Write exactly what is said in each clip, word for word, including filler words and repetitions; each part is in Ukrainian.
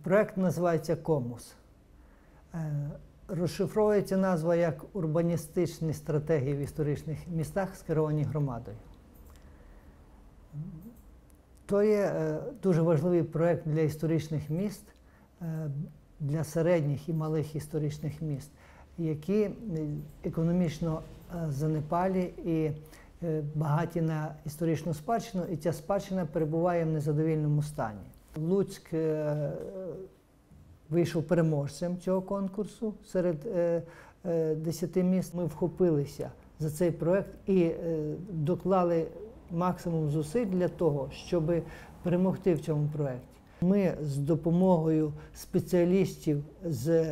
Проект називається «Комус». Розшифровується назва як урбаністичні стратегії в історичних містах, скеровані громадою. То є дуже важливий проект для історичних міст, для середніх і малих історичних міст, які економічно занепалі і багаті на історичну спадщину, і ця спадщина перебуває в незадовільному стані. Луцьк вийшов переможцем цього конкурсу серед десяти міст. Ми вхопилися за цей проект і доклали максимум зусиль для того, щоб перемогти в цьому проєкті. Ми з допомогою спеціалістів з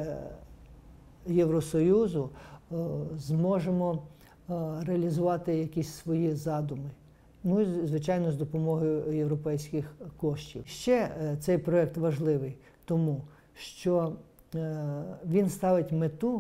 Євросоюзу зможемо реалізувати якісь свої задуми. Ну і, звичайно, з допомогою європейських коштів. Ще цей проєкт важливий тому, що він ставить мету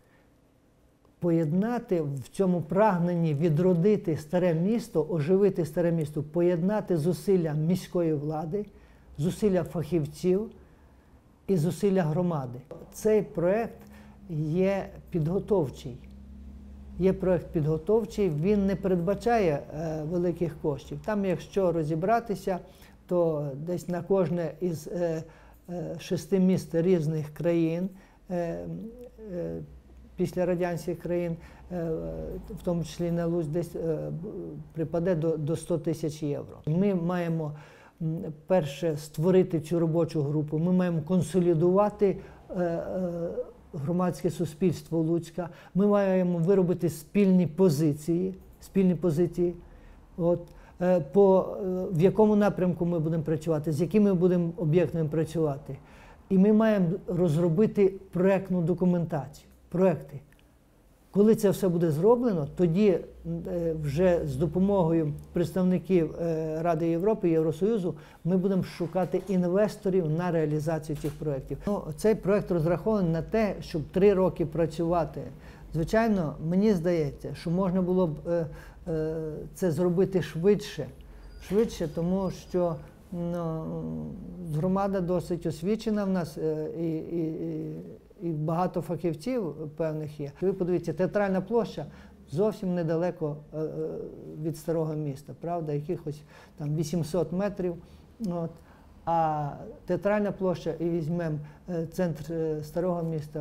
поєднати в цьому прагненні відродити старе місто, оживити старе місто, поєднати зусилля міської влади, зусилля фахівців і зусилля громади. Цей проєкт є підготовчий. Є проєкт підготовчий, він не передбачає е, великих коштів. Там, якщо розібратися, то десь на кожне із е, е, шести міст різних країн, е, е, після радянських країн, е, в тому числі на Луцьк, десь е, припаде до, до ста тисяч євро. Ми маємо, перше, створити цю робочу групу, ми маємо консолідувати е, е, громадське суспільство Луцька, ми маємо виробити спільні позиції, спільні позиції, от, по, в якому напрямку ми будемо працювати, з якими будемо об'єктами працювати. І ми маємо розробити проєктну документацію, проєкти. Коли це все буде зроблено, тоді вже з допомогою представників Ради Європи, Євросоюзу, ми будемо шукати інвесторів на реалізацію цих проєктів. Ну, цей проєкт розрахований на те, щоб три роки працювати. Звичайно, мені здається, що можна було б це зробити швидше, швидше, тому що ну, громада досить освічена в нас, і, і, і, і багато фахівців певних є. Ви подивіться, театральна площа зовсім недалеко від старого міста, правда, якихось там вісімсот метрів. От. А театральна площа, і візьмемо центр старого міста,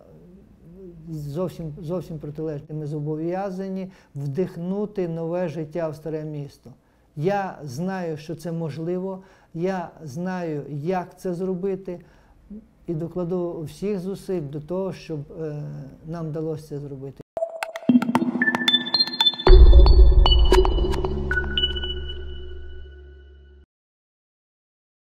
зовсім, зовсім протилежні. Ми зобов'язані вдихнути нове життя в старе місто. Я знаю, що це можливо, я знаю, як це зробити, і докладу всіх зусиль до того, щоб нам вдалося це зробити.